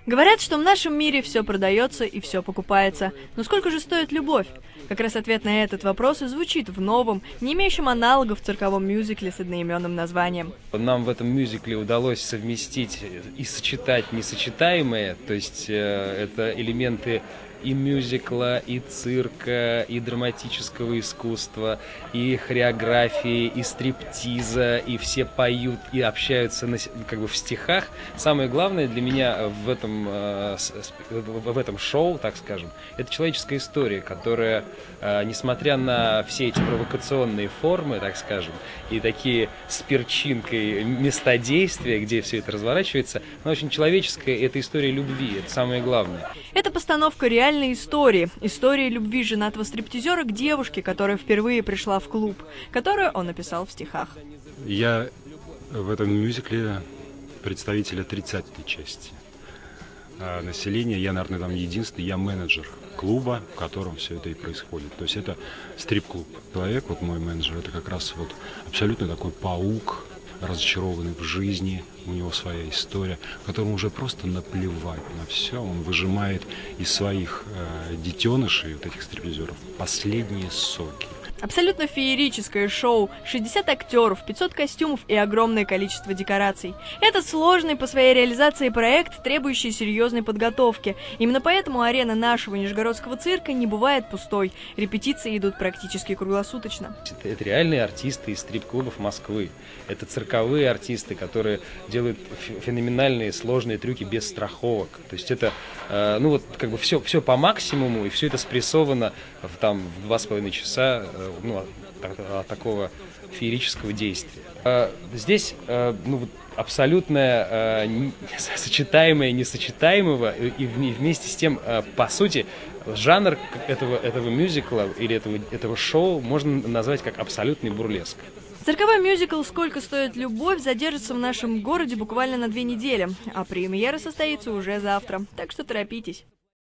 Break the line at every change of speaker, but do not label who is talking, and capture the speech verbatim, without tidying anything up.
Говорят, что в нашем мире все продается и все покупается. Но сколько же стоит любовь? Как раз ответ на этот вопрос и звучит в новом, не имеющем аналогов цирковом мюзикле с одноименным названием.
Нам в этом мюзикле удалось совместить и сочетать несочетаемое, то есть э, это элементы и мюзикла, и цирка, и драматического искусства, и хореографии, и стриптиза, и все поют и общаются на, как бы в стихах. Самое главное для меня в этом, в этом шоу, так скажем, это человеческая история, которая, несмотря на все эти провокационные формы, так скажем, и такие с перчинкой места действия, где все это разворачивается, она очень человеческая, и это история любви, это самое главное.
Это постановка реальной истории. Истории любви женатого стриптизера к девушке, которая впервые пришла в клуб, которую он написал в стихах.
Я в этом мюзикле представитель отрицательной части а населения. Я, наверное, там единственный, я менеджер клуба, в котором все это и происходит. То есть это стрип-клуб. Человек, вот мой менеджер, это как раз вот абсолютно такой паук, разочарованный в жизни, у него своя история, которому уже просто наплевать на все. Он выжимает из своих э, детенышей, вот этих стриптизеров, последние соки.
Абсолютно феерическое шоу, шестьдесят актеров, пятьсот костюмов и огромное количество декораций. Это сложный по своей реализации проект, требующий серьезной подготовки. Именно поэтому арена нашего Нижегородского цирка не бывает пустой. Репетиции идут практически круглосуточно.
Это, это реальные артисты из стрип-клубов Москвы. Это цирковые артисты, которые делают феноменальные сложные трюки без страховок. То есть это, э, ну вот, как бы все, все по максимуму, и все это спрессовано в, там, в два с половиной часа. Э, Ну, от такого феерического действия. Здесь ну, абсолютное сочетаемое несочетаемого, и вместе с тем, по сути, жанр этого, этого мюзикла или этого, этого шоу можно назвать как абсолютный бурлеск.
Цирковой мюзикл «Сколько стоит любовь» задержится в нашем городе буквально на две недели, а премьера состоится уже завтра, так что торопитесь.